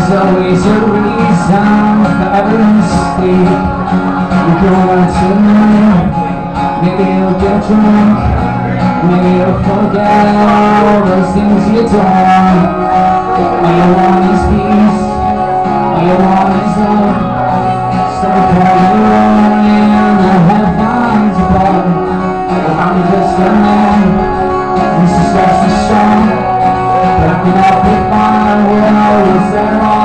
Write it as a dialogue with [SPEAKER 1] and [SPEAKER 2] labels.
[SPEAKER 1] always a reason for everyone's sleep. You go out tonight, maybe you'll get drunk, maybe you'll forget all those things you done. All you want is peace, all you want is love. Stop calling and I have found a blood. I'm just a man, this is just a song, but I cannot be fine when all is there.